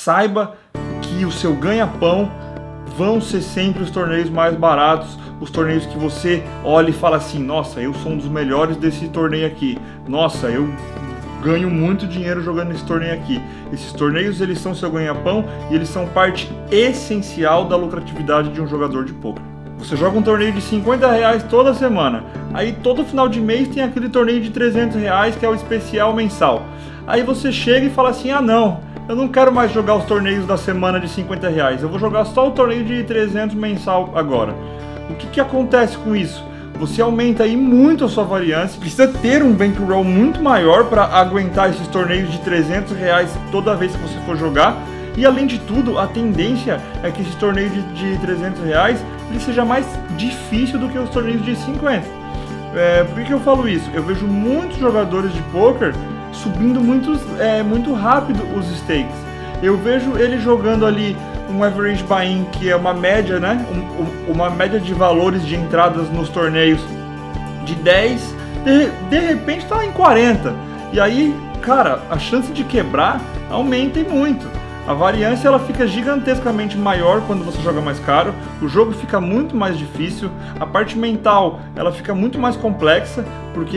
saiba que o seu ganha-pão vão ser sempre os torneios mais baratos, os torneios que você olha e fala assim, nossa, eu sou um dos melhores desse torneio aqui, nossa, eu ganho muito dinheiro jogando esse torneio aqui. Esses torneios, eles são seu ganha-pão e eles são parte essencial da lucratividade de um jogador de poker. Você joga um torneio de R$50 toda semana, aí todo final de mês tem aquele torneio de R$300 que é o especial mensal. Aí você chega e fala assim, ah não, eu não quero mais jogar os torneios da semana de R$50, eu vou jogar só o torneio de 300 mensal agora. O que acontece com isso? Você aumenta aí muito a sua variância, precisa ter um bankroll muito maior para aguentar esses torneios de R$300 toda vez que você for jogar. E além de tudo, a tendência é que esse torneio de R$300 ele seja mais difícil do que os torneios de 50. Por que eu falo isso? Eu vejo muitos jogadores de poker subindo muito rápido os stakes. Eu vejo ele jogando ali um average buy-in, que é uma média, né? Uma média de valores de entradas nos torneios de 10, de repente tá em 40. E aí, cara, a chance de quebrar aumenta e muito. A variância ela fica gigantescamente maior quando você joga mais caro, o jogo fica muito mais difícil, a parte mental ela fica muito mais complexa, porque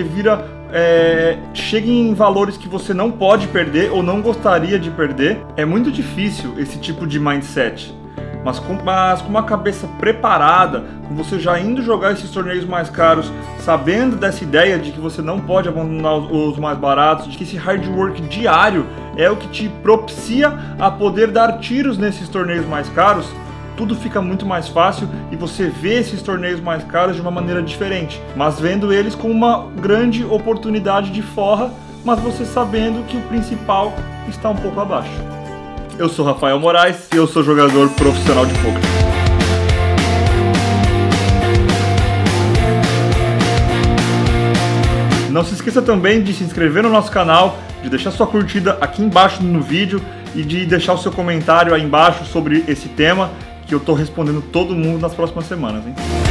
chega em valores que você não pode perder ou não gostaria de perder. É muito difícil esse tipo de mindset, mas com uma cabeça preparada, com você já indo jogar esses torneios mais caros, sabendo dessa ideia de que você não pode abandonar os mais baratos, de que esse hard work diário é o que te propicia a poder dar tiros nesses torneios mais caros, tudo fica muito mais fácil e você vê esses torneios mais caros de uma maneira diferente, mas vendo eles como uma grande oportunidade de forra, mas você sabendo que o principal está um pouco abaixo. Eu sou Rafael Moraes e eu sou jogador profissional de poker. Não se esqueça também de se inscrever no nosso canal, de deixar sua curtida aqui embaixo no vídeo e de deixar o seu comentário aí embaixo sobre esse tema, que eu estou respondendo todo mundo nas próximas semanas, hein?